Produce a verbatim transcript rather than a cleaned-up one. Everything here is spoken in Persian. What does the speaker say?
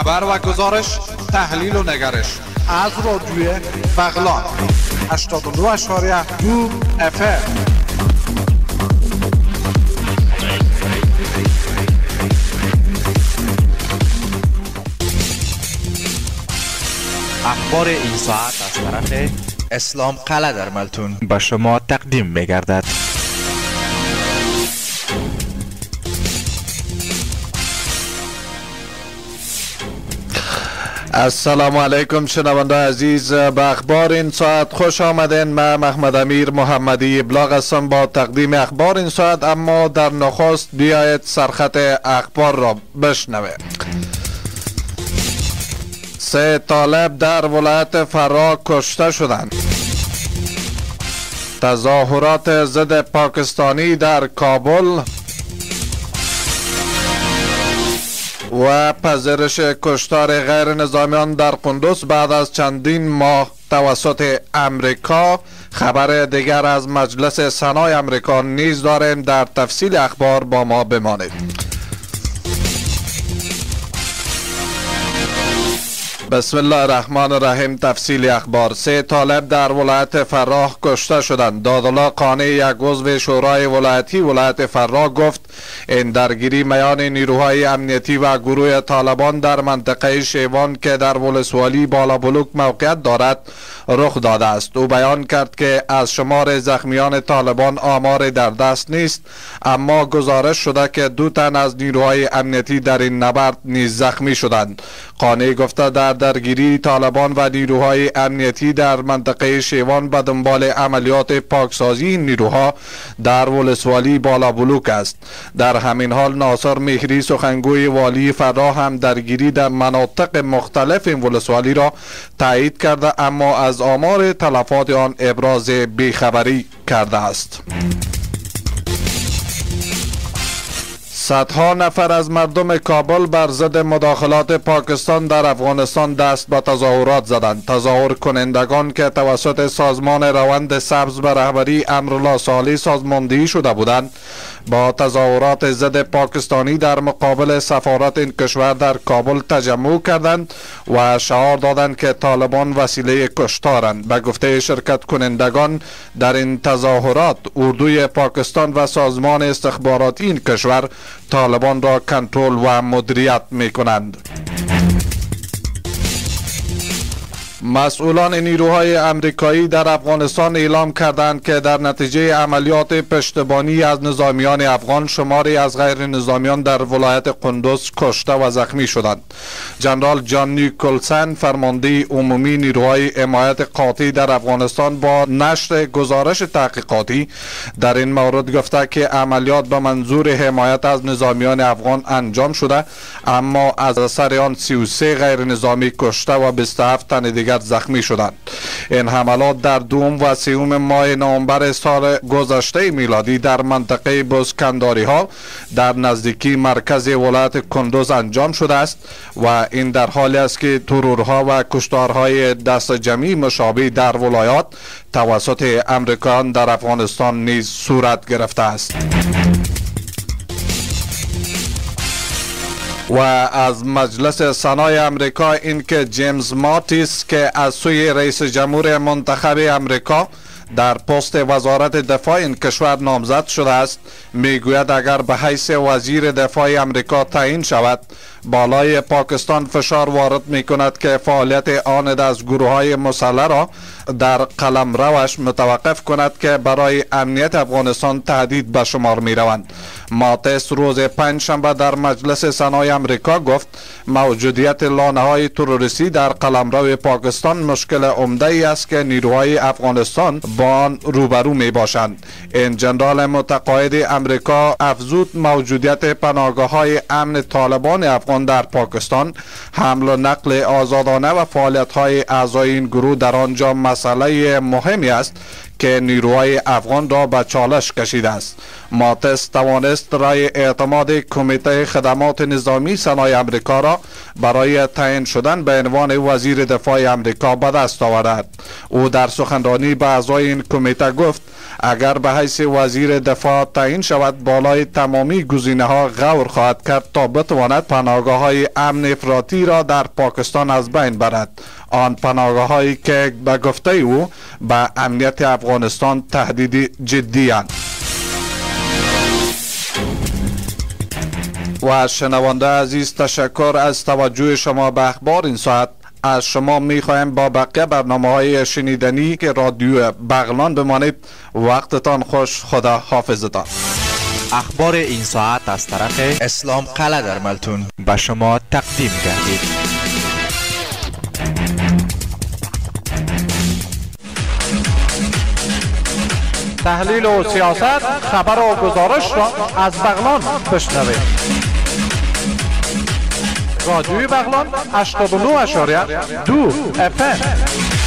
خبر و گزارش، تحلیل و نگرش از رادیوی بغلان هشتاد و دو اشاریه دو اف ام. اخبار این ساعت از طرف اسلام قلعه در ملتون به شما تقدیم می‌گردد. السلام علیکم شنونده عزیز، به اخبار این ساعت خوش آمدین. من محمد امیر محمدی ابلاغ هستم با تقدیم اخبار این ساعت، اما در نخست بیایید سرخط اخبار را بشنوید. سه طالب در ولایت فرا کشته شدند. تظاهرات ضد پاکستانی در کابل و پذیرش کشتار غیر نظامیان در قندوز بعد از چندین ماه توسط امریکا. خبر دیگر از مجلس سنای امریکا نیز داریم. در تفصیل اخبار با ما بمانید. بسم الله الرحمن الرحیم. تفصیل اخبار. سه طالب در ولایت فراه کشته شدند. دادالله قانی، یک عضو شورای ولایتی ولایت فراه، گفت این درگیری میان نیروهای امنیتی و گروه طالبان در منطقه شیوان که در ولسوالی بالابلوک موقعیت دارد رخ داده است. او بیان کرد که از شمار زخمیان طالبان آمار در دست نیست، اما گزارش شده که دو تن از نیروهای امنیتی در این نبرد نیز زخمی شدند. قانی گفته در درگیری طالبان و نیروهای امنیتی در منطقه شیوان به دنبال عملیات پاکسازی نیروها در ولسوالی بالابلوک است. در همین حال ناصر مهری، سخنگوی والی فراه، هم درگیری در مناطق مختلف این ولسوالی را تایید کرده، اما از آمار تلفات آن ابراز بیخبری کرده است. صدها نفر از مردم کابل بر ضد مداخلات پاکستان در افغانستان دست به تظاهرات زدند. تظاهر کنندگان که توسط سازمان روند سبز به رهبری امرالله صالح سازماندهی شده بودند، با تظاهرات ضد پاکستانی در مقابل سفارت این کشور در کابل تجمع کردند و شعار دادند که طالبان وسیله کشتارند. به گفته شرکت کنندگان در این تظاهرات، اردوی پاکستان و سازمان استخباراتی این کشور طالبان را کنترل و مدیریت می کنند. مسئولان نیروهای امریکایی در افغانستان اعلام کردند که در نتیجه عملیات پشتیبانی از نظامیان افغان، شماری از غیر نظامیان در ولایت قندوز کشته و زخمی شدند. جنرال جان نیکلسن، فرمانده عمومی نیروهای حمایت قاطع در افغانستان، با نشر گزارش تحقیقاتی در این مورد گفته که عملیات به منظور حمایت از نظامیان افغان انجام شده، اما از اثر آن سی و سه غیر نظامی کشته و بیست و هفت تن دیگر زخمی شدند. این حملات در دوم و سوم ماه نوامبر سال گذشته میلادی در منطقه بزکنداری ها در نزدیکی مرکز ولایت کندوز انجام شده است و این در حالی است که ترورها و کشتارهای دست جمعی مشابه در ولایات توسط امریکایان در افغانستان نیز صورت گرفته است. و از مجلس سنای امریکا اینکه جیمز ماتیس که از سوی رئیس جمهور منتخب امریکا در پست وزارت دفاع این کشور نامزد شده است، میگوید اگر به حیث وزیر دفاع امریکا تعیین شود، بالای پاکستان فشار وارد می کند که فعالیت آن از گروه های مسلح را در قلمروش متوقف کند که برای امنیت افغانستان تهدید به شمار می روند. ماتیس روز پنج شنبه در مجلس سنای امریکا گفت موجودیت لانه های تروریستی در قلمرو پاکستان مشکل عمده ای است که نیروهای افغانستان با آن روبرو می باشند. این جنرال متقاعد امریکا افزود موجودیت پناهگاه های امن طالبان افغان در پاکستان، حمل و نقل آزادانه و فعالیت های اعضای این گروه در آنجا مسئله مهمی است که نیروهای افغان را به چالش کشیده است. ماتیس توانست رای اعتماد کمیته خدمات نظامی سنای امریکا را برای تعیین شدن به عنوان وزیر دفاع امریکا به دست آورد. او در سخنرانی به اعضای این کمیته گفت اگر به حیث وزیر دفاع تعیین شود بالای تمامی گزینه ها غور خواهد کرد تا بتواند پناهگاه های امن افراطی را در پاکستان از بین برد. آن پناهگاه هایی که به گفته او به امنیت افغانستان تهدید جدی اند. و شنونده عزیز، تشکر از توجه شما به اخبار این ساعت. از شما می خواهیم با بقیه برنامه های شنیدنی که رادیو بغلان بمانید. وقتتان خوش، خدا حافظتان. اخبار این ساعت از طرف اسلام قلعه در ملتون به شما تقدیم گردید. تحلیل و سیاست، خبر و گزارش را از بغلان بشنوید. رادیوی بغلان هشتاد و نه اشاریه دو اف ام.